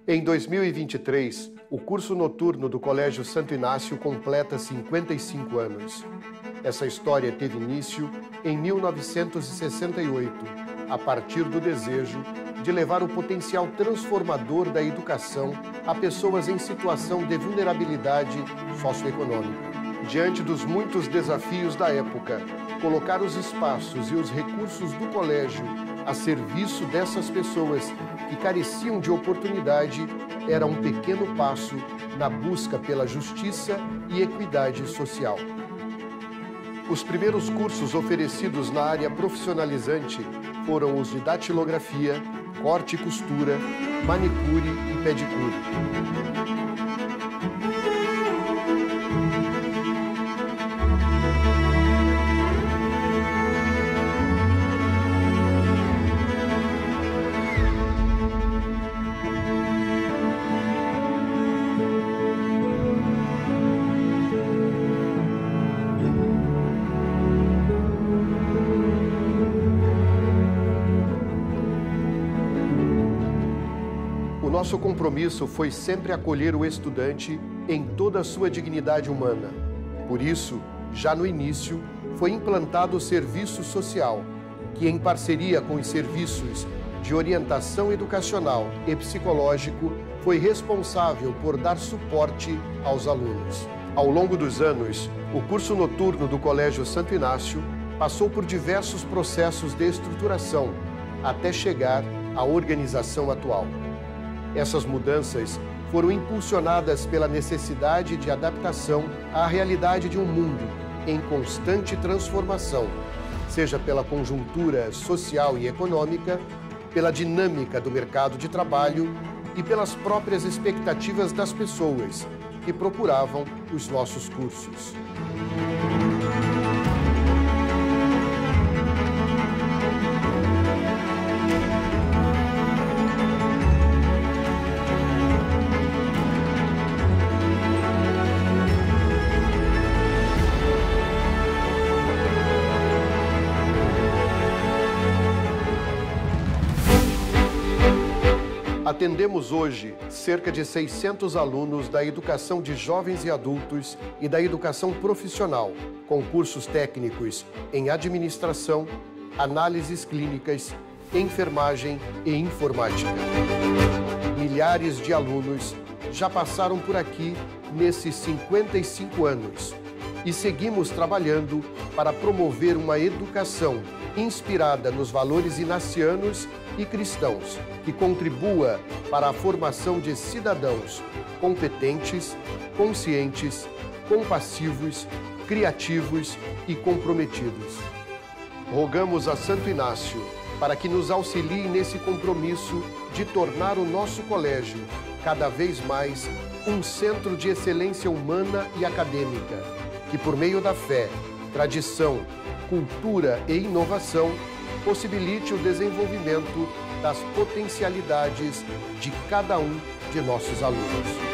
Em 2023, o curso noturno do Colégio Santo Inácio completa 55 anos. Essa história teve início em 1968, a partir do desejo de levar o potencial transformador da educação a pessoas em situação de vulnerabilidade socioeconômica. Diante dos muitos desafios da época, colocar os espaços e os recursos do colégio a serviço dessas pessoas que careciam de oportunidade era um pequeno passo na busca pela justiça e equidade social. Os primeiros cursos oferecidos na área profissionalizante foram os de datilografia, corte e costura, manicure e pedicure. O nosso compromisso foi sempre acolher o estudante em toda a sua dignidade humana. Por isso, já no início, foi implantado o serviço social, que em parceria com os serviços de orientação educacional e psicológico, foi responsável por dar suporte aos alunos. Ao longo dos anos, o curso noturno do Colégio Santo Inácio passou por diversos processos de estruturação, até chegar à organização atual. Essas mudanças foram impulsionadas pela necessidade de adaptação à realidade de um mundo em constante transformação, seja pela conjuntura social e econômica, pela dinâmica do mercado de trabalho e pelas próprias expectativas das pessoas que procuravam os nossos cursos. Atendemos hoje cerca de 600 alunos da educação de jovens e adultos e da educação profissional, com cursos técnicos em administração, análises clínicas, enfermagem e informática. Milhares de alunos já passaram por aqui nesses 55 anos e seguimos trabalhando para promover uma educação inspirada nos valores inacianos e cristãos, que contribua para a formação de cidadãos competentes, conscientes, compassivos, criativos e comprometidos. Rogamos a Santo Inácio para que nos auxilie nesse compromisso de tornar o nosso colégio cada vez mais um centro de excelência humana e acadêmica, que por meio da fé, tradição, cultura e inovação, possibilite o desenvolvimento das potencialidades de cada um de nossos alunos.